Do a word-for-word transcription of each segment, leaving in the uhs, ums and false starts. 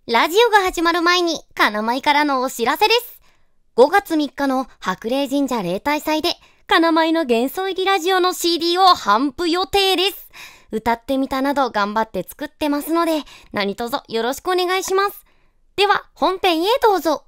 ラジオが始まる前に、金舞からのお知らせです。ごがつみっかの白麗神社例大祭で、金舞の幻想入りラジオの シーディー を頒布予定です。歌ってみたなど頑張って作ってますので、何卒よろしくお願いします。では、本編へどうぞ。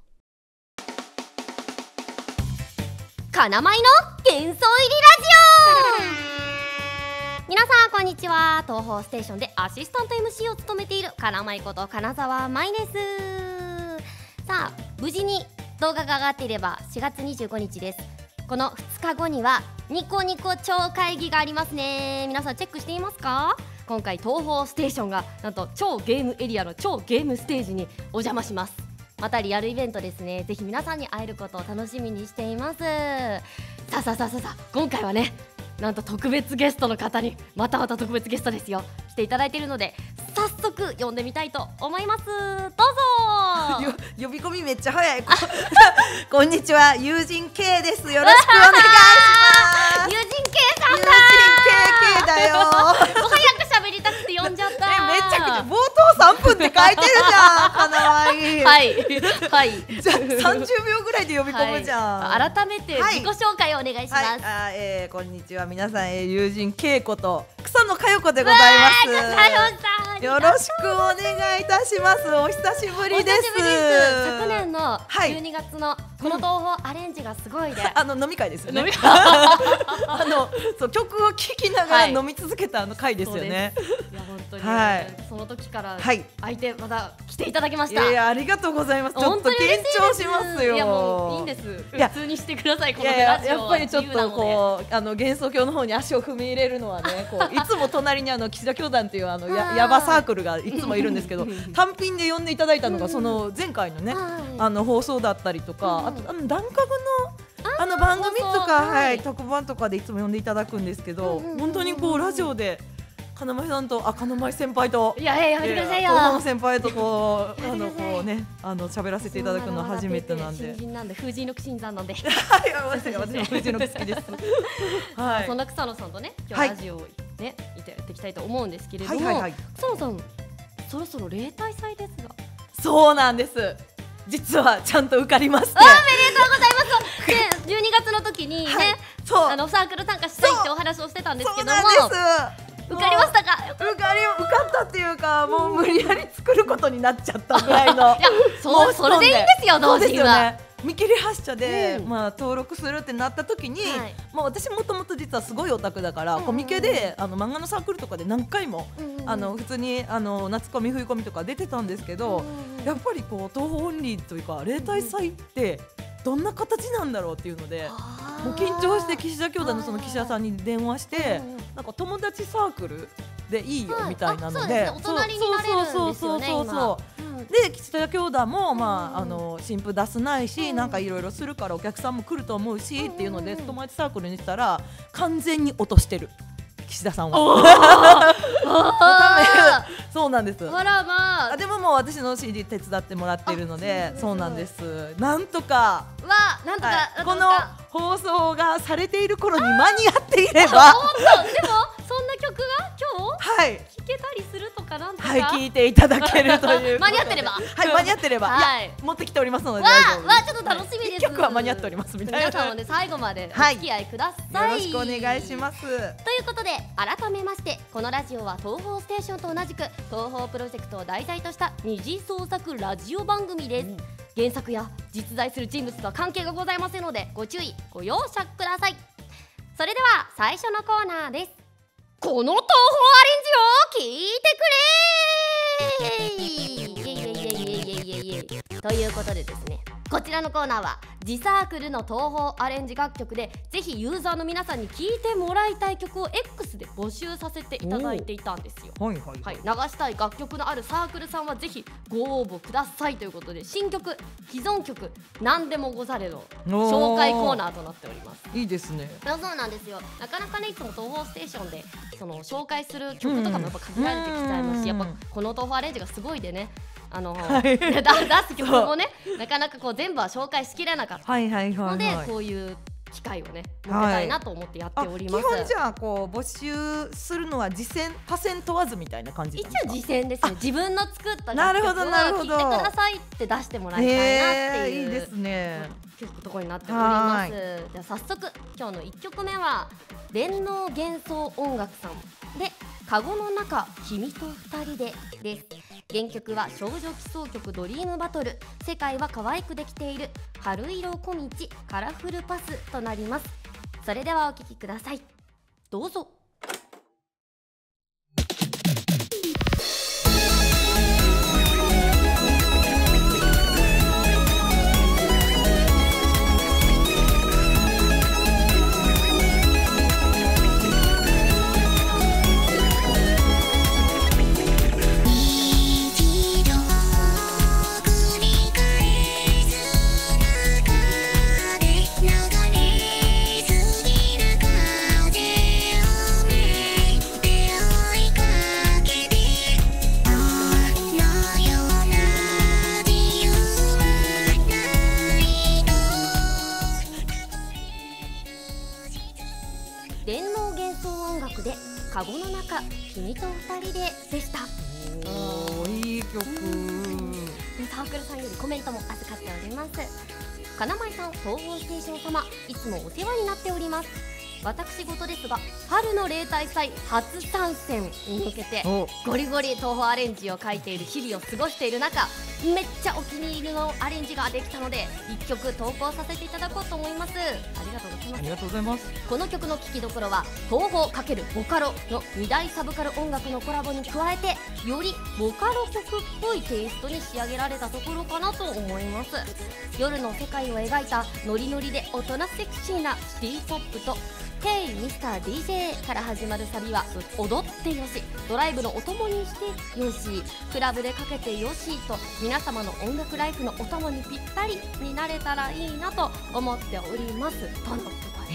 金舞の幻想入りラジオ皆さんこんにちは。東宝ステーションでアシスタント エムシー を務めている金舞こと金沢舞です。さあ、無事に動画が上がっていればしがつにじゅうごにちです。このふつかごにはニコニコ超会議がありますね。皆さんチェックしていますか？今回東宝ステーションがなんと超ゲームエリアの超ゲームステージにお邪魔します。またリアルイベントですね。ぜひ皆さんに会えることを楽しみにしています。さあさあさあさあ、今回はね、なんと特別ゲストの方にまたまた特別ゲストですよ、来ていただいているので、早速呼んでみたいと思います。どうぞ。 呼び込みめっちゃ早い。こんにちは、友人 K です。よろしくお願いします。 友人 K さんだ。 友人 ケーケー だよ。 もう早く喋りたくて呼んじゃった。 え、めっちゃくちゃ冒頭さんぷんって書いてるじゃん。金舞。 はいはい。 じゃあさんじゅうびょうぐらいで呼び込むじゃん。 はい、改めて自己紹介をお願いします。はい、 あ、えー、こんにちは皆さん、えー、友人 K こと草野佳代子でございます。よろしくお願いいたします。お久しぶりです。 昨年のじゅうにがつのこの東宝アレンジがすごいで、 あの飲み会ですよね。あのそう曲を聴きながら飲み続けたあの会ですよね。 いや本当に、はい、その時から相手また来ていただきました。 いやいや、ありがとうございます。ちょっと緊張しますよ。 いやもういいんです。普通にしてください。このラジオはやっぱりちょっとこうあの幻想郷の方に足を踏み入れるのはね、こういつも隣にあの岸田教団っていうあのやヤバサークルがいつもいるんですけど、単品で呼んでいただいたのがその前回のねあの放送だったりとか、あとあのダンカグのあの番組とか、はい、特番とかでいつも呼んでいただくんですけど、本当にこうラジオで金舞さんと、あ、金舞先輩と、 いやいややめてくださいよ。 東の先輩とこうあのこうね、あの喋らせていただくのは初めてなんで。 新人なんで、風神の新山なんで。 はい、私も風神の好きです。 はい。そんな草野さんとね、今日ラジオをね、いてやっていきたいと思うんですけれども、草野さん、そろそろ例大祭ですが。 そうなんです。実はちゃんと受かりまして。 おめでとうございます。で、じゅうにがつの時にね、あのサークル参加したいってお話をしてたんですけども。受かりましたか？ 受かり受かったっていうか、もう無理やり作ることになっちゃったぐらいの。いや、 そう、それでいいんですよ、同時は。 見切り発車で、まあ登録するってなった時に、まあ私もともと実はすごいオタクだから、コミケであの漫画のサークルとかで何回もあの普通にあの夏コミ冬コミとか出てたんですけど、やっぱりこう東宝オンリーというか例大祭ってどんな形なんだろうっていうので、もう緊張して岸田教団のその岸田さんに電話して、なんか友達サークルでいいよみたいなので、 お隣になれるんですよね今。 で、岸田教団もまああの新譜出すないし、なんかいろいろするからお客さんも来ると思うしっていうので、友達サークルにしたら完全に落としてる。岸田さんはそうなんです。 あらまあ、 でももう私の シーディー 手伝ってもらっているので、そうなんです。なんとかわ、なんとかこの放送がされている頃に間に合っていれば、 本当でもそんな曲が今日はい聴けたりするとか、なんとかはい聞いていただけるという間に合ってれば、 はい間に合ってれば、いや持ってきておりますので、 わわちょっと楽しみです。 曲は間に合っておりますみたいな。 皆さんもね、最後までお付き合いください。 よろしくお願いします。ということで、改めましてこのラジオは東宝ステーションと同じく東宝プロジェクトを題材とした二次創作ラジオ番組です。原作や実在する人物とは関係がございませんので、ご注意ご容赦ください。それでは最初のコーナーです。この東宝アレンジを聞いてくれー。イエイイエイイエイイエイイエイイエイということでですね、こちらのコーナーは自サークルの東宝アレンジ楽曲で、ぜひユーザーの皆さんに聴いてもらいたい曲を X で募集させていただいていたんですよ。はいはいはい、流したい楽曲のあるサークルさんはぜひご応募くださいということで、新曲既存曲何でもござれの紹介コーナーとなっております。 いいですね。 そうなんですよ。なかなかね、いつも東宝ステーションでその紹介する曲とかもやっぱ限られてきちゃいますし、やっぱこの東宝アレンジがすごいでね、あのー、出す曲もねなかなかこう全部は紹介しきれなかったので、こういう機会をね設けたいなと思ってやっております。 基本じゃあこう募集するのは次戦他戦問わずみたいな感じなんですか？ 一応次戦ですね。自分の作った楽曲をなるほどなるほど聴いてくださいって出してもらいたいなっていう、 いいですね、 ところになっております。じゃあ早速今日のいっきょくめは電脳幻想音楽さんでカゴの中君と二人でです。原曲は少女奇想曲ドリームバトル、世界は可愛くできている、春色小道カラフルパスとなります。それではお聴きください、どうぞ。電脳幻想音楽でカゴの中君と二人ででした。 おー、いい曲。 サークルさんよりコメントも預かっております。金舞さん、東方ステーション様、いつもお世話になっております。私事ですが、春の例大祭初参戦に向けてゴリゴリ東宝アレンジを書いている日々を過ごしている中、めっちゃお気に入りのアレンジができたのでいっきょく投稿させていただこうと思います。ありがとうございます。 ありがとうございます。 この曲の聴きどころは東宝×ボカロのに大サブカル音楽のコラボに加えて、よりボカロ曲っぽいテイストに仕上げられたところかなと思います。夜の世界を描いたノリノリで大人セクシーなシティポップとHey ミスター ディージェー から始まるサビは踊ってよし、ドライブのお供にしてよし、クラブでかけてよしと、皆様の音楽ライフのお供にぴったりになれたらいいなと思っておりますとのことです。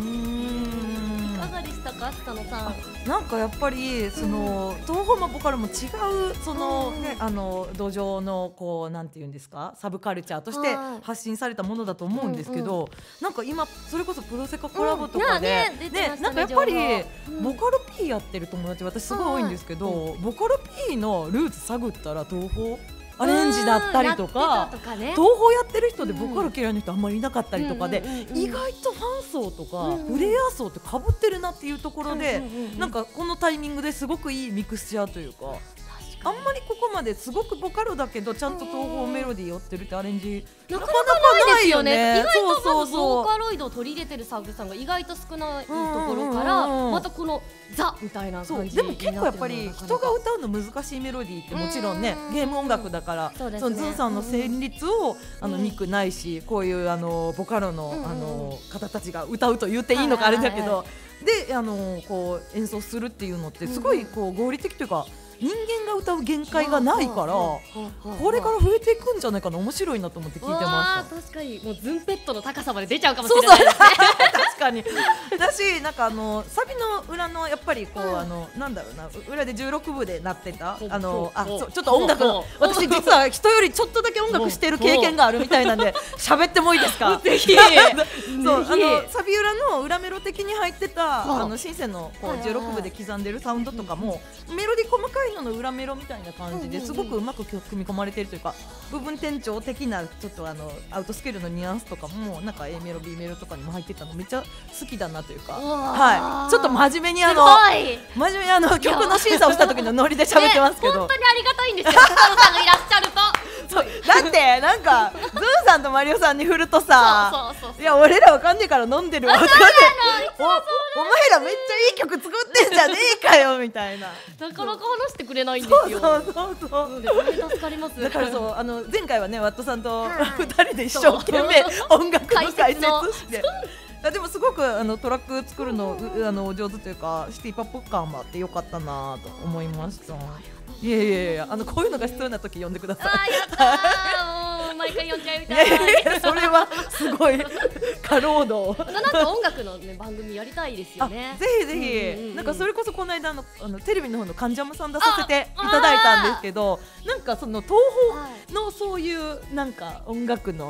いかがでしたか、北野さん。 なんかやっぱりその、うん、東宝もボカロも違うその、うん、ね、あの土壌のこうなんていうんですか、サブカルチャーとして発信されたものだと思うんですけど、うんうん、なんか今それこそプロセカコラボとかで、うん、ね、ね、なんかやっぱり、うん、ボカロ P やってる友達私すごい多いんですけど、うん、ボカロ P のルーツ探ったら東宝アレンジだったりとか、 とかね、 東宝やってる人でボカロ嫌いな人あんまりいなかったりとかで、意外とファン層とかプレイヤー層ってかぶってるなっていうところで、なんかこのタイミングですごくいいミクスチャーというか、あんまりここまですごくボカロだけどちゃんと東宝メロディー寄ってるってアレンジなかなかないですよね。意外とまずボーカロイドを取り入れてるサークルさんが意外と少ないところからまたこのザみたいな感じでも結構やっぱり人が歌うの難しいメロディーってもちろんねゲーム音楽だからそのズンさんの旋律をあのミクないし、こういうあのボカロのあの方たちが歌うと言っていいのかあれだけど、であのこう演奏するっていうのってすごいこう合理的というか。人間が歌う限界がないからこれから増えていくんじゃないかな、面白いなと思って聞いてました。 確かにもうズンペットの高さまで出ちゃうかもしれないですね。 確かにだし、なんかあのサビの裏のやっぱりこう、うん、あのなんだろうな、裏でじゅうろくぶでなってたあのあそうちょっと音楽の私実は人よりちょっとだけ音楽してる経験があるみたいなんで喋ってもいいですか。 ぜひそうあのサビ裏の裏メロ的に入ってたあのシンセのこうじゅうろくぶで刻んでるサウンドとかもメロディ細かいのの裏メロみたいな感じですごくうまく組み込まれているというか、部分転調的なちょっとあのアウトスケールのニュアンスとかもなんか A メロ B メロとかにも入ってたのめっちゃ好きだなというか、はい、ちょっと真面目にあの真面目にあの曲の審査をした時のノリで喋ってますけど、 本当にありがたいんですよ、北野さんがいらっしゃると。 そうだってなんかズーさんとマリオさんに振るとさ、いや俺らわかんねえから飲んでるわってお前らめっちゃいい曲作ってんじゃねえかよみたいな、 なかなか話してくれないんですよ。 そうそうそうそう、 助かります。 だからそうあの前回はねワットさんとふたりで一生懸命音楽の解説してでもすごくあのトラック作るのあの上手というかシティポップ感もあってよかったなと思いました。いやいやいや、あのこういうのが必要な時呼んでください。 あーやったー、もう毎回呼んじゃいみたい。 いやいやそれはすごい過労働。 なんか音楽の、ね、番組やりたいですよね。 ぜひぜひ、うんうんうん、なんかそれこそこの間のあのテレビの方の関ジャムさん出させていただいたんですけど、なんかその東宝のそういうなんか音楽の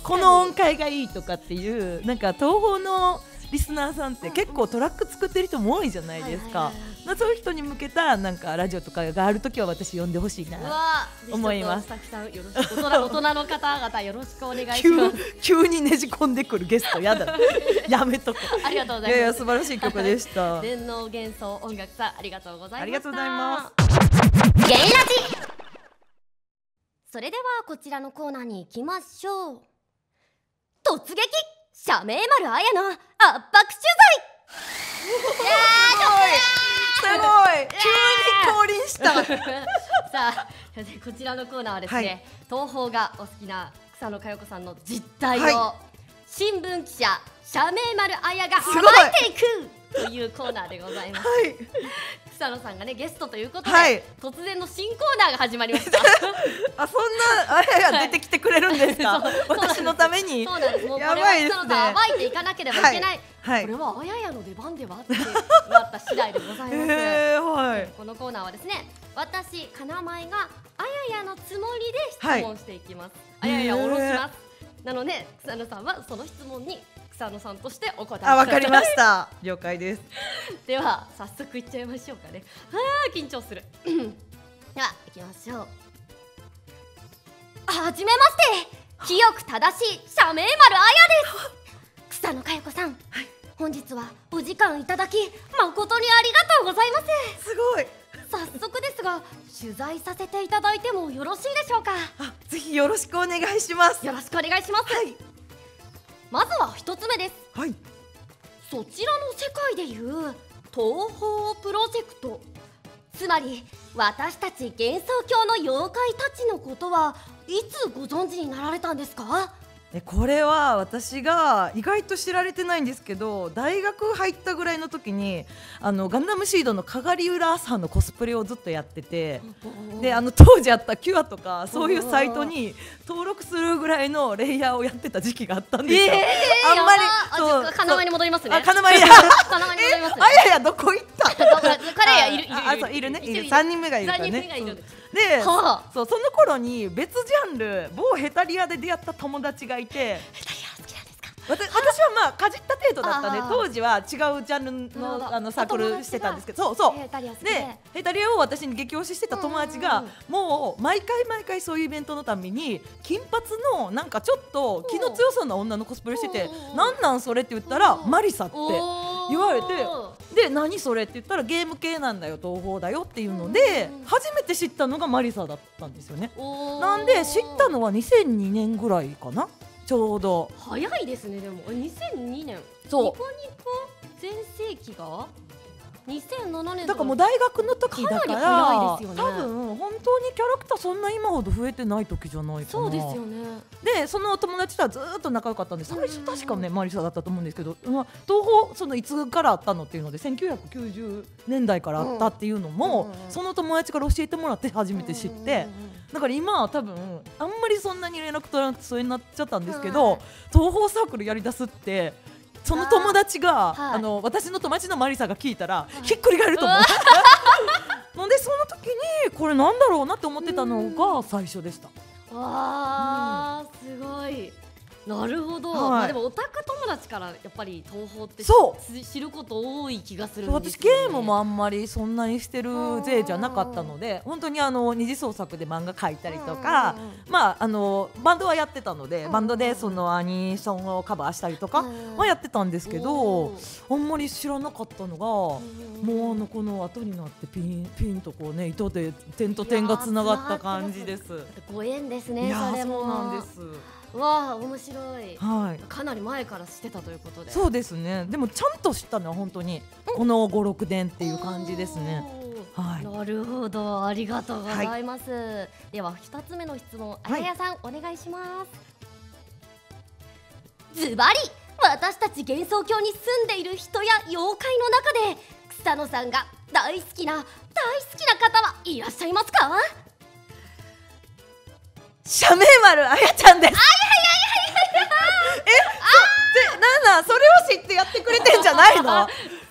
この音階がいいとかっていうなんか東宝のリスナーさんって結構トラック作ってる人も多いじゃないですか。そういう人に向けたなんかラジオとかがあるときは私呼んでほしいなと思います。 スタッフさんよろしく、大人、大人の方々よろしくお願いします。 急, 急にねじ込んでくるゲストやだやめとこありがとうございます。 いやいや素晴らしい曲でした。 電脳幻想音楽さんありがとうございました。 ありがとうございます。 ゲイラジ。それではこちらのコーナーに行きましょう。突撃社名丸あやの圧迫取材。いやーすごい急に降臨したさあこちらのコーナーはですね、はい、東宝がお好きな草野佳代子さんの実態を、はい、新聞記者社名丸あやが暴いていくというコーナーでございます。はい、草野さんがねゲストということで、はい、突然の新コーナーが始まりましたあ、そんなあやや出てきてくれるんですか私のために。 そうなんです。もうこれは草野さん暴いていかなければいけない、はい、これはあややの出番ではってなった次第でございます、えーはい、このコーナーはですね、私かなまいがあややのつもりで質問していきます、はい、あややを下ろします。なので草野さんはその質問に草野さんとしてお答えください。あ、わかりました了解ですでは早速いっちゃいましょうかね。あー緊張するでは行きましょう。はじめまして、清く正しい社名丸あやです草野佳代子さん、はい、本日はお時間いただき誠にありがとうございます。 すごい。 早速ですが取材させていただいてもよろしいでしょうか。 あ、ぜひよろしくお願いします。 よろしくお願いします、はい、まずは一つ目です、はい、そちらの世界でいう東宝プロジェクト、つまり私たち幻想郷の妖怪たちのことはいつご存知になられたんですか？ これは私が意外と知られてないんですけど、大学入ったぐらいの時にあのガンダムシードのかがり浦さんのコスプレをずっとやってて、であの当時あったキュアとかそういうサイトに登録するぐらいのレイヤーをやってた時期があったんですよ、えー、あんまりそう金前に戻りますね。 あ、金前に金前に戻ります、ね、 あややどこ行った彼やいるいるあそういるね、いるさんにんめがいるからね。で、 はあ、 そうその頃に別ジャンル某ヘタリアで出会った友達がいて、 ヘタリア好きなんですか？ 私, 私はまあかじった程度だったんで、当時は違うジャンル の, あのサークルしてたんですけど、そうそうヘタリア好きでヘタリアを私に激推ししてた友達が、もう毎回毎回そういうイベントのために金髪のなんかちょっと気の強そうな女のコスプレしてて、なんなんそれって言ったらマリサって言われて、で何それって言ったらゲーム系なんだよ、東宝だよっていうので初めて知ったのがマリサだったんですよね。なんで知ったのはにせんにねんぐらいかな、ちょうど。 早いですね。でもにせんにねん、 そうニコニコ全盛期がにせんななねんだからもう大学の時だから、 かなり早いですよね。 多分本当にキャラクターそんな今ほど増えてない時じゃないかな。 そうですよね。 でその友達とはずっと仲良かったんで、最初確かねマリサだったと思うんですけど、まあ、東宝そのいつからあったのっていうのでせんきゅうひゃくきゅうじゅうねんだいからあったっていうのも、うんうんうん、その友達から教えてもらって初めて知って、うんうんうん、だから今は多分あんまりそんなに連絡取らなくてそれになっちゃったんですけど、うん、東宝サークルやりだすってその友達があ、はい、あの私の友達のマリサが聞いたら、はい、ひっくり返ると思うのでその時にこれなんだろうなって思ってたのが最初でした。 わー、うん、すごい。なるほど、はい、まあ、でもオタク友達からやっぱり東宝って知ること多い気がするんですよね。 私ゲームもあんまりそんなにしてる勢じゃなかったので、本当にあの二次創作で漫画描いたりとか、まああのバンドはやってたのでバンドでそのアニソンをカバーしたりとかはやってたんですけど、あんまり知らなかったのがもうあのこの後になってピンピンとこうね糸で点と点がつながった感じです。 ご縁ですね。 いやそれもそうなんです。 わあ面白い、 はい、 かなり前から知ってたということで。 そうですね。でもちゃんと知ったのは本当にこのご、ろくねんっていう感じですね。はい、なるほど、ありがとうございます、はい、ではふたつめの質問、あややさん、はい、お願いします。ズバリ私たち幻想郷に住んでいる人や妖怪の中で草野さんが大好きな大好きな方はいらっしゃいますか？ 社名丸あやちゃんです。あいやいやいやいやえ、あでなんなんそれを知ってやってくれてんじゃないの？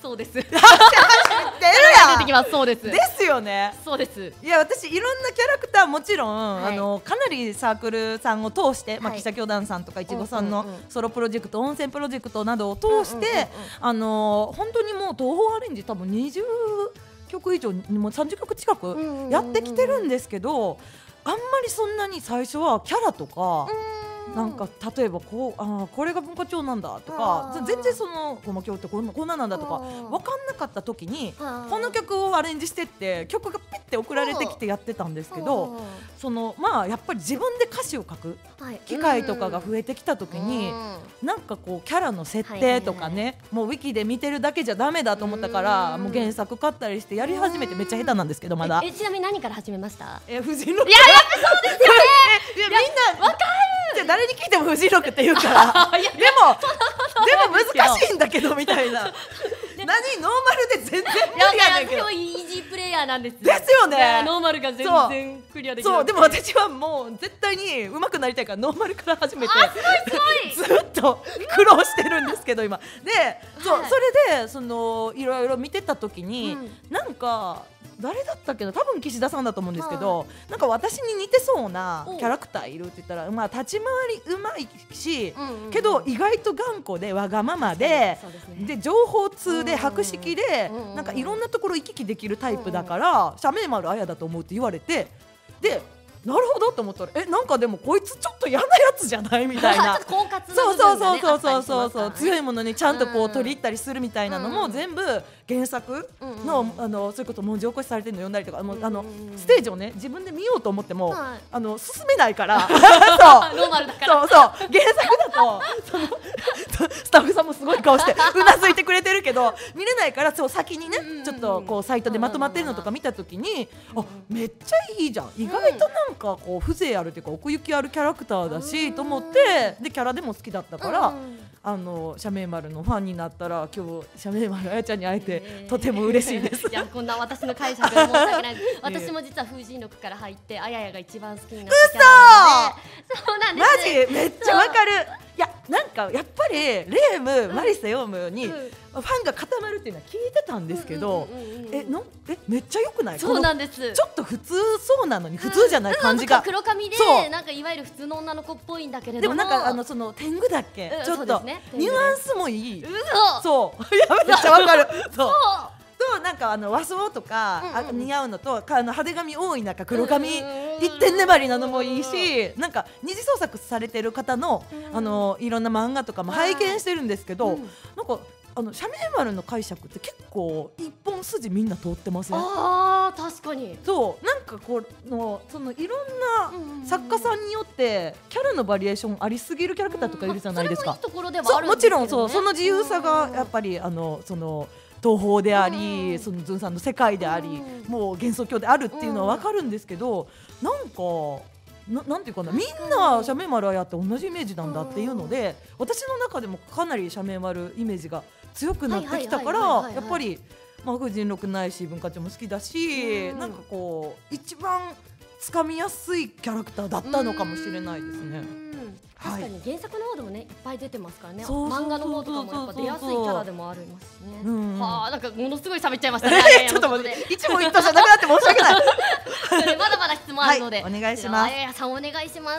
そうです。出て出るやん。 きます。そうです。 ですよね。 そうです。 いや私いろんなキャラクターもちろん、 はい、 あのかなりサークルさんを通して、まあ、岸田教団さんとかいちごさんのソロプロジェクト、温泉プロジェクトなどを通してあの本当にもう東宝アレンジ多分にじゅっきょく以上にもさんじゅっきょく近くやってきてるんですけど、あんまりそんなに最初はキャラとかなんか例えばこうあこれが文化庁なんだとか全然そのこの教ってこんなこんななんだとか分かんなかった時にこの曲をアレンジしてって曲がピッて送られてきてやってたんですけど、そのまあやっぱり自分で歌詞を書く機会とかが増えてきた時になんかこうキャラの設定とかねもうウィキで見てるだけじゃダメだと思ったからもう原作買ったりしてやり始めてめっちゃ下手なんですけどまだ。 えちなみに何から始めました？ え藤井のいややっぱそうですよね。 いやみんなわかる。誰に聞いても藤井六って言うからでもでも難しいんだけどみたいな何ノーマルで全然無理やねんけど。 でもイージープレイヤーなんですよ。 ですよね。 ノーマルが全然クリアできない。 そうでも私はもう絶対に上手くなりたいからノーマルから始めてずっと苦労してるんですけど今でそうそれでそのいろいろ見てた時になんか誰だったっけな多分岸田さんだと思うんですけど、はい、なんか私に似てそうなキャラクターいるって言ったら、まあ、立ち回りうまいし、うんうんうん、けど意外と頑固でわがままで、ね、で情報通で博識で、うんうん、なんかいろんなところ行き来できるタイプだから、社名丸綾だと思うって言われてでなるほどと思ったらえなんかでもこいつちょっと嫌なやつじゃないみたいな狡猾な部そうそうそうそうそうそそうそう強いものにちゃんとこう取り入ったりするみたいなのも全部原作のあのそういうこと文字起こしされてるの読んだりとかもうあのステージをね自分で見ようと思ってもあの進めないからそうノーマルだからそうそう原作だとそのスタッフさんもすごい顔してうなずいてくれてるけど見れないからそう先にねちょっとこうサイトでまとまってるのとか見たときにあめっちゃいいじゃん意外となんかこう風情あるというか奥行きあるキャラクターだしと思ってでキャラでも好きだったからあの社名丸のファンになったら今日社名丸あやちゃんに会えてとても嬉しいです。 いやこんな私の解釈で申し訳ない私も実は風神録から入ってあややが一番好きになったキャラなのでそうなんですマジめっちゃわかる。いやなんかやっぱりレーム、マリサヨームにファンが固まるっていうのは聞いてたんですけどえのえめっちゃ良くない？ そうなんです。 ちょっと普通そうなのに普通じゃない感じが黒髪でなんかいわゆる普通の女の子っぽいんだけれどもでもなんかあのその天狗だっけちょっとニュアンスもいい。そういやめっちゃわかる。そうとなんかあの和装とか似合うのとあの派手髪多い中黒髪一点粘りなのもいいしなんか二次創作されてる方のあのいろんな漫画とかも拝見してるんですけどなんかあの社名丸の解釈って結構一本筋みんな通ってますね。 あー確かにそうなんかこのそのいろんな作家さんによってキャラのバリエーションありすぎるキャラクターとかいるじゃないですか。もちろんそうその自由さがやっぱりあのその東宝であり、そのズンさんの世界であり、もう幻想郷であるっていうのは分かるんですけど、なんかななんていうかなみんな社名丸あやって同じイメージなんだっていうので私の中でもかなり社名丸イメージが強くなってきたからやっぱりまあ風神録ないし文化庁も好きだしなんかこう一番つかみやすいキャラクターだったのかもしれないですね。 確かに原作の方でもねいっぱい出てますからね漫画の方とかもやっぱ出やすいキャラでもありますしね。はあなんかものすごい喋っちゃいましたね。 ちょっと待って一問一答じゃなくなって申し訳ないまだまだ質問あるので、 はい、お願いします。 あややさんお願いします。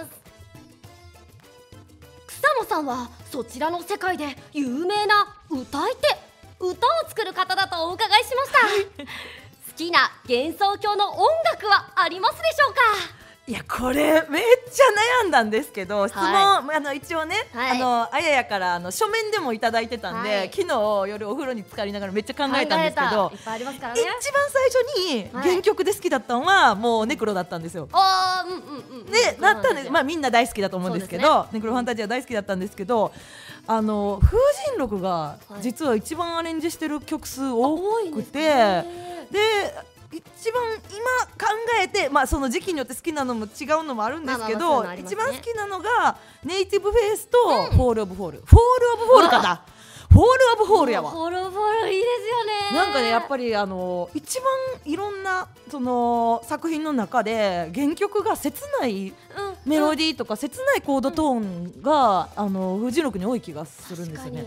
草野さんはそちらの世界で有名な歌い手歌を作る方だとお伺いしました好きな幻想郷の音楽はありますでしょうか？ いやこれめっちゃ悩んだんですけど質問、はい、あの一応ね、はい、あのあややからあの書面でもいただいてたんで、はい、昨日夜お風呂に浸かりながらめっちゃ考えたんですけどいっぱいありますからね。 一番最初に原曲で好きだったのはもうネクロだったんですよ。 あーうんうんうんでなったんで、まあ、みんな大好きだと思うんですけど、ね、ネクロファンタジア大好きだったんですけどあの風神録が実は一番アレンジしてる曲数多くて、はい、で一番今考えて、まあ、その時期によって好きなのも違うのもあるんですけど、一番好きなのがネイティブフェイスとフォールオブフォール、フォールオブフォールかな、フォールオブフォールやわ。 フォールオブフォールいいですよね。 なんかねやっぱりあの一番いろんなその作品の中で原曲が切ないメロディーとか切ないコードトーンがあの風神録に多い気がするんですよね。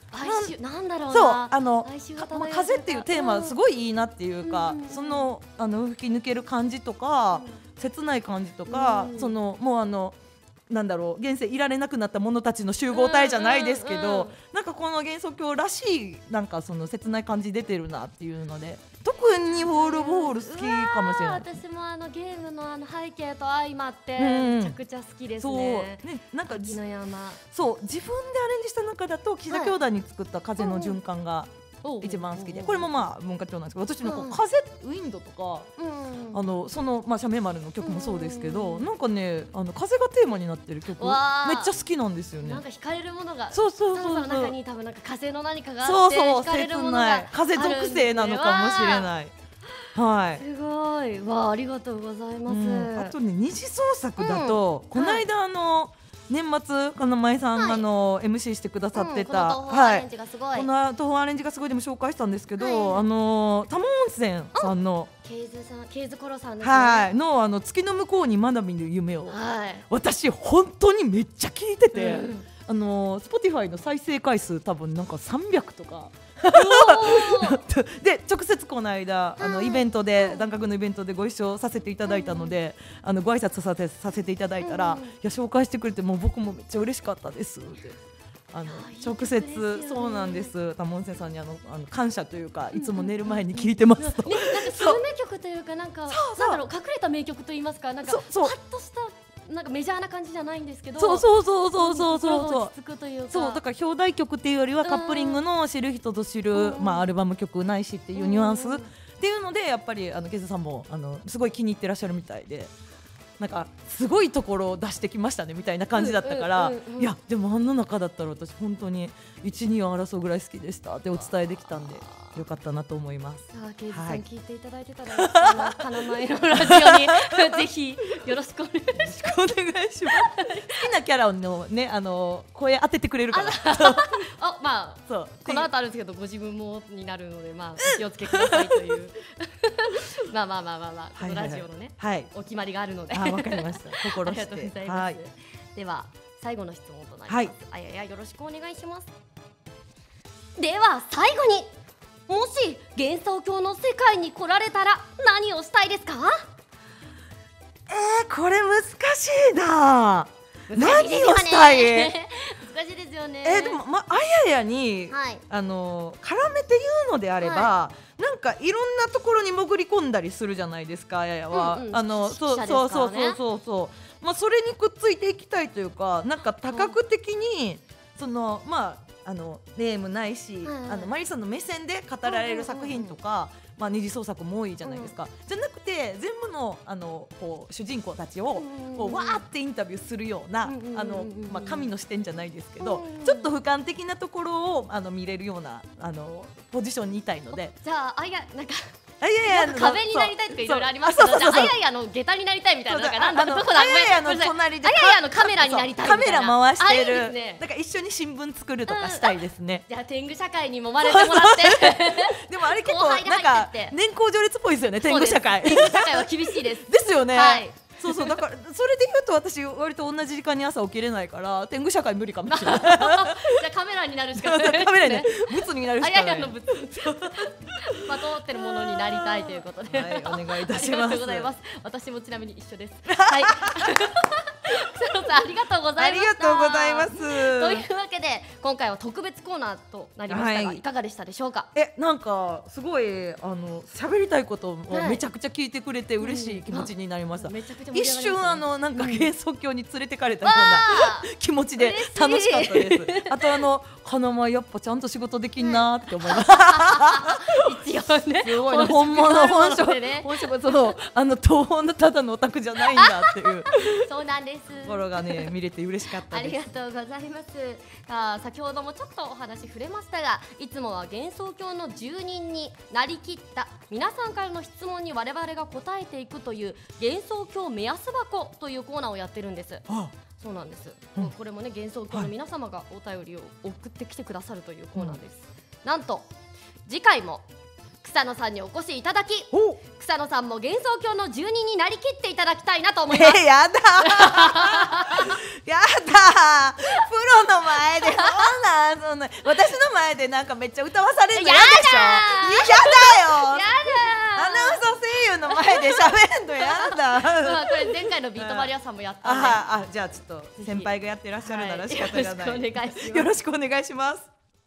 哀愁なんだろうな。 そうあのまあ風っていうテーマすごいいいなっていうか、そのあの吹き抜ける感じとか、切ない感じとか、そのもうあのなんだろう現世いられなくなった者たちの集合体じゃないですけど、なんかこの幻想郷らしいなんかその切ない感じ出てるなっていうので、特にホールボール好きかもしれない。 私もあのゲームのあの背景と相まってめちゃくちゃ好きですね。 そうね、なんか滝の山、 そう自分でアレンジした中だと木田兄弟に作った風の循環が一番好きで、これもまあ文化庁なんですけど、私のこう風ウィンドとか、あのそのまあ写メ丸の曲もそうですけど、なんかねあの風がテーマになってる曲めっちゃ好きなんですよね。 なんか惹かれるものが、 そうそうそうそう、 中に多分なんか風の何かがあって、 そうそう惹かれるものがあるんですよ。 風属性なのかもしれない。はい。 すごい、わあ、ありがとうございます。うん、 あとね二次創作だと、うん、この間あの、はい、年末金舞さんが、はい、あの エムシー してくださってた、 うん、この東宝アレンジがすごい、はい、 この東宝アレンジがすごいでも紹介したんですけど、はい、あの多摩温泉さんのケイズさん、ケイズコロさんですね、 はい、のあの月の向こうにまだ見る夢を、はい、私本当にめっちゃ聞いてて、うん、あの Spotify の再生回数多分なんかさんびゃくとかで直接この間あのイベントで段階のイベントでご一緒させていただいたので、あのご挨拶させさせていただいたら、いや紹介してくれてもう僕もめっちゃ嬉しかったですって、あの直接そうなんです、多摩温泉さんにあのあの感謝というか、いつも寝る前に聞いてますと、 ね、なんかスルメ曲というか、なんかなんだろう、隠れた名曲と言いますか、なんかパッとしたなんかメジャーな感じじゃないんですけど、 そうそうそうそうそうそうそう、 そうだから表題曲っていうよりはカップリングの知る人ぞ知る、まあアルバム曲ないしっていうニュアンスっていうので、やっぱりあのケイズさんもあのすごい気に入ってらっしゃるみたいで、なんかすごいところを出してきましたねみたいな感じだったから、いやでもあんな中だったら私本当にいち、にを争うぐらい好きでしたってお伝えできたんでよかったなと思います。 さあ、ケイズさん聞いていただいてたら、金前のラジオにぜひよろしくお願いします。 お願いします。好きなキャラのね、あの声当ててくれるから。 あ、まあそうこの後あるんですけど、ご自分もになるので、まあお気をつけくださいという。まあまあまあまあまあ、このラジオのね、お決まりがあるので。 あ、わかりました。心して。 ありがとうございます。では最後の質問となります。あややよろしくお願いします。では最後に、もし幻想郷の世界に来られたら何をしたいですか？ えー、これ難しいな。何をしたい？ 難しいですよね。 えー、でもまあややに、はい、あの絡めて言うのであれば、はい、なんかいろんなところに潜り込んだりするじゃないですか、あややは。うんうん、あのそうそうそうそうそうそう。まあそれにくっついていきたいというか、なんか多角的に、うん、そのまあ。あのネームないし、うん、あのマリさんの目線で語られる作品とか、まあ、二次創作も多いじゃないですか、うん、じゃなくて全部の、あのこう主人公たちをこうわーってインタビューするような、あのまあ、神の視点じゃないですけど、うん、ちょっと俯瞰的なところをあの見れるようなあのポジションにいたいので。 じゃあ、あいやなんかあいやいや壁になりたいとかいろいろありますけど、あややの下駄になりたいみたいな、なんかなんだどこだ、あややの隣であややのカメラになりたいみたいな、 カメラ回してる、なんか一緒に新聞作るとかしたいですね。 じゃあ天狗社会にもまれてもらってでもあれ結構なんか年功序列っぽいですよね、天狗社会。 天狗社会は厳しいです。 ですよね。そうそう、だからそれで言うと私割と同じ時間に朝起きれないから天狗社会無理かもしれない。じゃあカメラになるしかないですね。 カメラにブツになるしかない。 あややのブツまとってるものになりたいということで、 はい、お願いいたします。 ありがとうございます。私もちなみに一緒です。はい。草野さんありがとうございました。 ありがとうございます。 というわけで今回は特別コーナーとなりましたが、はい、いかがでしたでしょうか。 え、なんかすごいあの喋りたいことをめちゃくちゃ聞いてくれて嬉しい気持ちになりました。 めちゃくちゃ一瞬あのなんか幻想郷に連れてかれたような気持ちで楽しかったです。あとあの金舞やっぱちゃんと仕事できんなって思います。 一応ね、 すごい本物本職本職そのあの東宝のただのオタクじゃないんだっていうそうなんです。 ところがね見れて嬉しかったです。 ありがとうございます。あ、先ほどもちょっとお話触れましたが、いつもは幻想郷の住人になりきった皆さんからの質問に我々が答えていくという幻想郷目安箱というコーナーをやってるんです。ああ、そうなんです、うん、これもね幻想郷の皆様がお便りを送ってきてくださるというコーナーです、うん、なんと次回も草野さんにお越しいただき、草野さんも幻想郷の住人になりきっていただきたいなと思います。 えー、やだやだプロの前でそんなそんな私の前でなんかめっちゃ歌わされるのや嫌でしょ。 だ嫌だよ。 やアナウンサー声優の前で喋るのやだ。 だこれ前回のビートマリアさんもやったんで、 ああ、じゃあちょっと先輩がやってらっしゃるなら仕方がない、 はい、よろしくお願いします。 よろしくお願いします。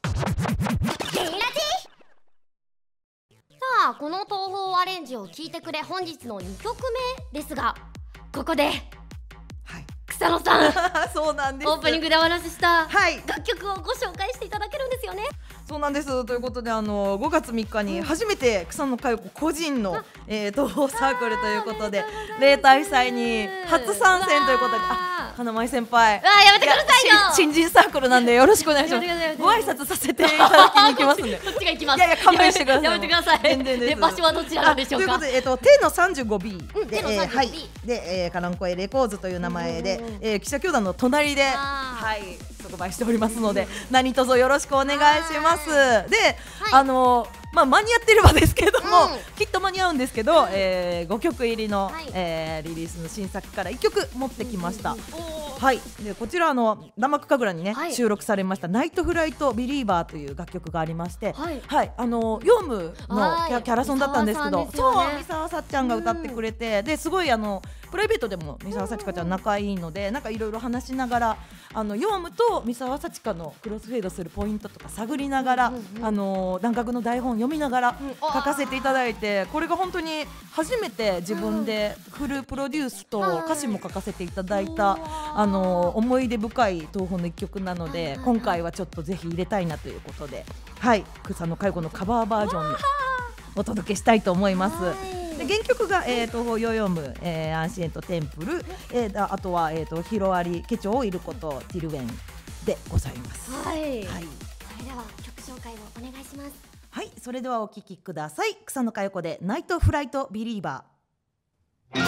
さあこの東宝アレンジを聞いてくれ本日のにきょくめですが、ここで、はい、草野さんそうなんです。 オープニングでお話ししたはい楽曲をご紹介していただけるんですよね。 そうなんです。ということで、あのごがつみっかに初めて草野佳代子個人の、えー、東宝サークルということで例大祭に初参戦ということで、あ、花舞先輩、 うわやめてくださいよ。 新人サークルなんでよろしくお願いします。ご挨拶させていただきに行きますんで。 こっちが行きます。 いやいや勘弁してください。 やめてください。 全然です。 で場所はどちらなんでしょうか。 ということで、えっと手の さんじゅうごビー で、 手の さんじゅうごビーはいで、えー、カランコエレコーズという名前で、えー、記者教団の隣ではい即売しておりますので、何卒よろしくお願いします。で、あのまあ間に合ってればですけども、きっと間に合うんですけど、えー、ごきょく入りの、えー、リリースの新作からいっきょく持ってきました。はい、でこちらのラマクカグラにね、はい、収録されましたナイトフライトビリーバーという楽曲がありまして、はい、はい、あのヨウムのキ ャ, キャラソンだったんですけど、そう三沢さっちゃんが歌ってくれて、うん、ですごいあのプライベートでも三沢幸香ちゃん仲いいので、なんかいろいろ話しながらあのヨウムと三沢幸香のクロスフェードするポイントとか探りながら、うんうん、あの段楽の台本読みながら書かせていただいて、これが本当に初めて自分でフルプロデュースと歌詞も書かせていただいた、あの思い出深い東宝の一曲なので、今回はちょっとぜひ入れたいなということで、はい、草野佳代子のカバーバージョンにお届けしたいと思います。で原曲が、えー、東宝ヨーヨーム、えー、アンシエントテンプル、えー、あとは、えー、とヒロアリケチョウイルコとティルウェンでございます。はい、はい、それでは曲紹介をお願いします。 はい、それではお聴きください。草野佳代子でナイトフライトビリーバー。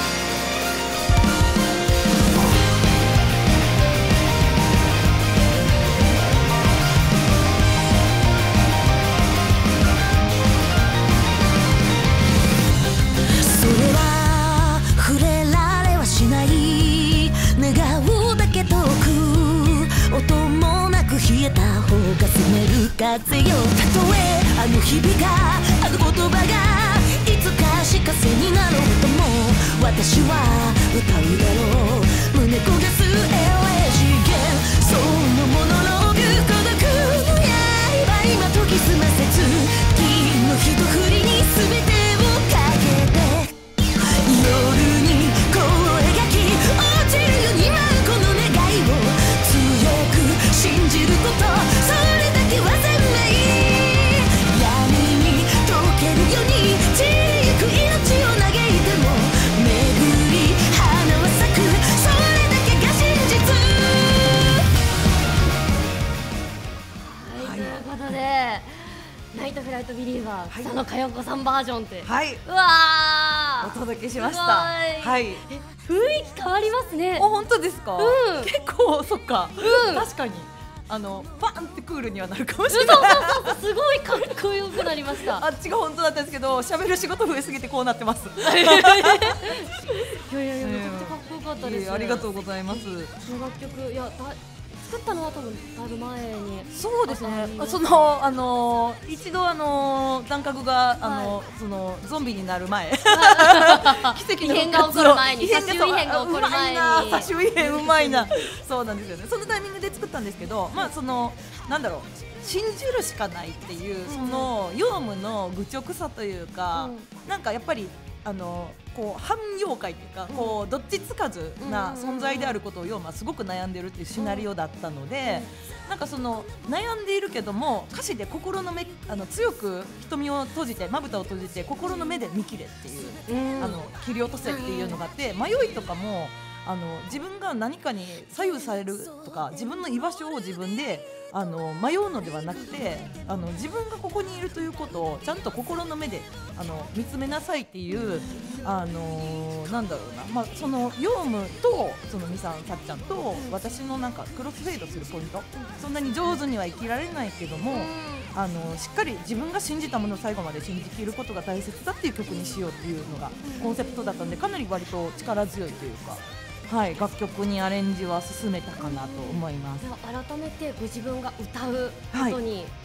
冷えた方が冷める風よ。たとえあの日々があの言葉がいつかしかせになろうとも、私は歌うだろう。胸焦がすエレジゲン、そのモノローグ、孤独の刃今研ぎ澄ませず、金の一振りに全てをかけて、夜にこう描き落ちるように舞うこの願いを強く信じること、それだけは鮮明。闇に溶けるように散りゆく命を嘆いても、巡り花は咲く、それだけが真実。はい、ということでナイトフライトビリーバー、草野佳代子さんバージョンって、はい、うわーお届けしました。はい、雰囲気変わりますね。あ、本当ですか。うん、結構そっか、うん、確かにあのバンってクールにはなるかもしれない。そうそうそう、すごいかっこよくなりました。あっちが本当だったんですけど、喋る仕事増えすぎてこうなってます。いやいやいや、めちゃくちゃかっこよかったです。ありがとうございます。この楽曲、いや作ったのは多分だいぶ前に。そうですね。そのあのー、一度あのー、段楽があのーはい、そのゾンビになる前、奇跡の異変が起こる前に、多種異変が起こる前に、多種異変うまいな。そうなんですよね。そのタイミングで作ったんですけど、まあそのなんだろう。信じるしかないっていう、うん、そのヨウムの愚直さというか、うん、なんかやっぱりあのこう半妖怪っていうか、うん、こうどっちつかずな存在であることをヨウムはすごく悩んでるっていうシナリオだったので、うん、なんかその悩んでいるけども歌詞で心の目あの強く瞳を閉じてまぶたを閉じて心の目で見切れっていう、うん、あの切り落とせっていうのがあって、迷いとかもあの自分が何かに左右されるとか自分の居場所を自分であの迷うのではなくて、あの自分がここにいるということをちゃんと心の目であの見つめなさいっていう、あのー、なんだろうな、まあ、そのヨウムとそのミサンさっちゃんと私のなんかクロスフェードするポイント、そんなに上手には生きられないけども、あのしっかり自分が信じたものを最後まで信じきることが大切だっていう曲にしようっていうのがコンセプトだったんで、かなり割と力強いというか。はい、楽曲にアレンジは進めたかなと思います。改めてご自分が歌うことに、はい、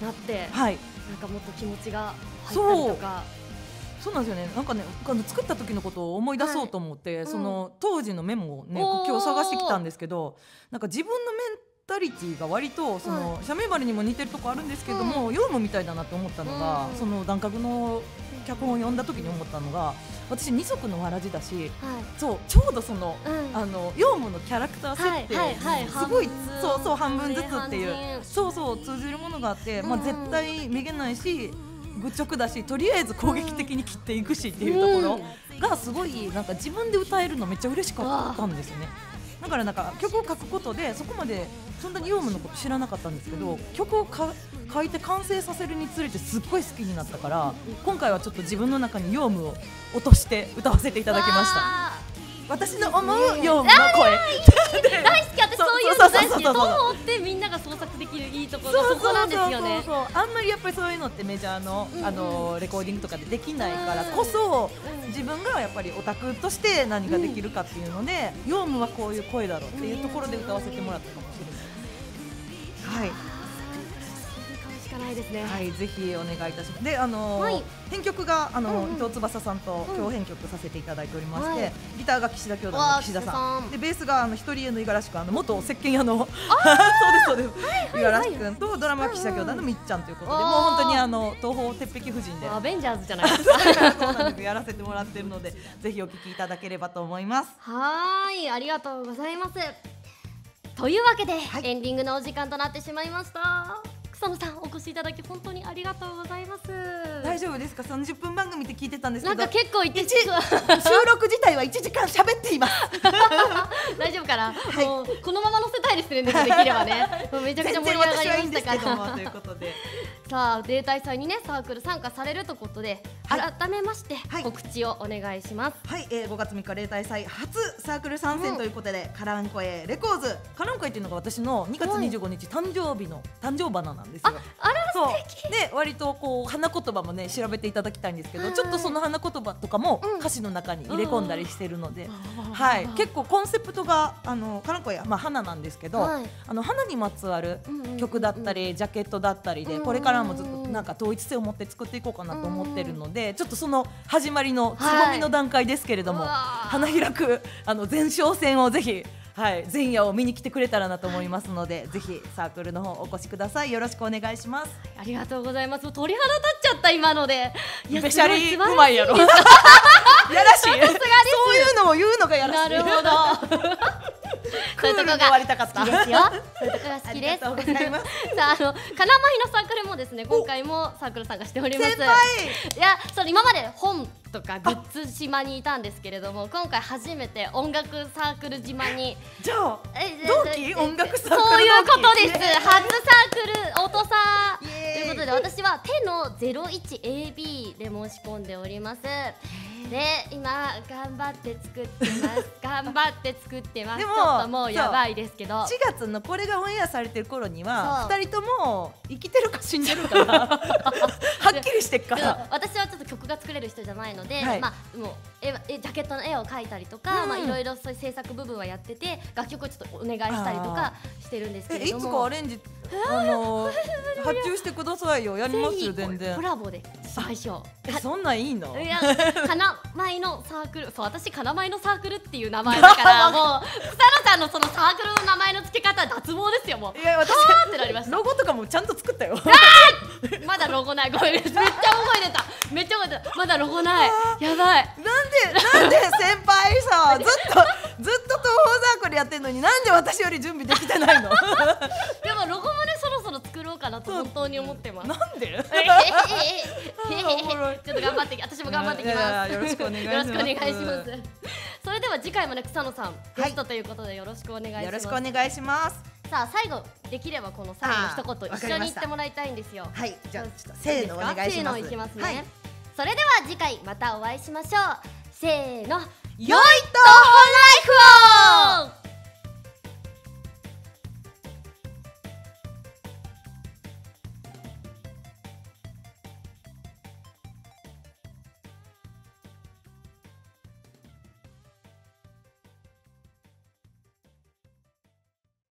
なって、 はい、 なんかもっと気持ちが入ったりとか。 そうなんですよね。なんかね、あの作った時のことを思い出そうと思って、はい、その当時のメモをね、今日探してきたんですけど、なんか自分のメンタリティが割とその写メ丸にも似てるとこあるんですけども、うん、読むみたいだなと思ったのが、うん、その段階の脚本を読んだ時に思ったのが、私二足のわらじだし、はい、そうちょうどその、うん、あのヨウムのキャラクター設定すごい、そうそう半分ずつっていう、そうそう通じるものがあって、まあ絶対めげないし。愚直だし、とりあえず攻撃的に切っていくしっていうところがすごいなんか自分で歌えるのめっちゃ嬉しかったんですよね。だからなんか曲を書くことでそこまでそんなにヨウムのこと知らなかったんですけど、曲をか書いて完成させるにつれてすっごい好きになったから、今回はちょっと自分の中にヨウムを落として歌わせていただきました。私の思うヨウムの声大好き、私そういうの大好き。東宝ってみんなが創作できるいいところがそこなんですよね。 あんまりやっぱりそういうのってメジャーのあのレコーディングとかでできないからこそ、自分がやっぱりオタクとして何ができるかっていうので、ヨウムはこういう声だろうっていうところで歌わせてもらったかもしれない。はい。 ないですね。 はい、ぜひお願いいたします。で、あのーはい、編曲があのーうん、伊藤翼さんと今日編曲させていただいておりまして、うん、ギターが岸田兄弟の岸田さんで、ベースがあの一人家の五十嵐君、あの元石鹸屋のそうですそうです五十嵐君と、ドラマは岸田兄弟のみっちゃんということで、もう本当にあの東宝鉄壁夫人でアベンジャーズじゃないですかそうなんです、やらせてもらってるので、ぜひお聞きいただければと思います。 はい、ありがとうございます。というわけで、はい、エンディングのお時間となってしまいました。草野さん、お越しいただき本当にありがとうございます。 大丈夫ですか？さんじゅっぷん番組って聞いてたんですけど、 なんか結構言って収録自体はいちじかん喋っています大丈夫かな、はい、もうこのまま載せたいですね、できればねもうめちゃくちゃ盛り上がりましたからということでさあ、例大祭にねサークル参加されるということで、はい、改めまして、はい、告知をお願いします。 はい、えー、ごがつみっか例大祭初サークル参戦ということで、うん、カランコエレコーズ、カランコエっていうのが私のにがつにじゅうごにち、はい、誕生日の誕生花なんですよ。 あ、あら素敵で、割とこう花言葉もね調べていただきたいんですけど、はい、ちょっとその花言葉とかも歌詞の中に入れ込んだりしてるので、うん、はい、結構コンセプトがあのカランコエ、まあ、花なんですけど、はい、あの花にまつわる曲だったり、うんうんうん、ジャケットだったりで、これからもずっとなんか統一性を持って作っていこうかなと思ってるので、うん、ちょっとその始まりのつぼみの段階ですけれども、はい、花開くあの前哨戦をぜひ、はい、前夜を見に来てくれたらなと思いますので、ぜひサークルの方お越しください。よろしくお願いします。 ありがとうございます。鳥肌立っちゃった今ので。 いや、スペシャリーうまいやろやらしいそういうのを言うのがやらしい。 なるほどクールに終わりたかった。 好きですよ。そういうとこが好きです。 ありがとうございます。 さあ、あの金舞のサークルもですね、今回もサークル参加しております。 先輩。 いや、その今まで本とかグッズ島にいたんですけれども、今回初めて音楽サークル島に。 じゃあ同期音楽サークル同期。 そういうことです。初サークル音サーということで、私は手の ゼロイチエービー で申し込んでおります。で、今頑張って作ってます頑張って作ってます。ちょっともうやばいですけど、 しがつのこれがオンエアされてる頃にはふたりとも生きてるか死んでるかはっきりしてっから私はちょっと曲が作れる人じゃないので、はい、まあもう絵ジャケットの絵を描いたりとか、うん、まあいろいろそういう制作部分はやってて、楽曲をちょっとお願いしたりとかしてるんですけれども、 いつかアレンジあのー、発注してくださいよ。やりますよ全然。 コラボで最初。 そんなんいいの？ いや、金舞のサークル、そう、私金舞のサークルっていう名前だからもう草野さんのそのサークルの名前の付け方脱帽ですよ。もういや、私はーってなりました。 ロゴとかもちゃんと作ったよ。 まだロゴない。ごめん、めっちゃ覚えてた。めっちゃ覚えてた。まだロゴない。やばい。 なんでなんで先輩さ、ずっとずっと東宝サークルやってんのに、なんで私より準備できてないの？ でもロゴもね、そろそろ作ろうかなと本当に思ってます。 なんで？ ちょっと頑張って、私も頑張ってきます。 よろしくお願いします。 よろしくお願いします。それでは次回もね、草野さんゲストということでよろしくお願いします。 よろしくお願いします。 さあ、最後できればこの最後の一言一緒に言ってもらいたいんですよ。 はい、じゃあちょっとせーのお願いします。 せーのいきますね。それでは次回またお会いしましょう。せーの、良い東宝ライフを。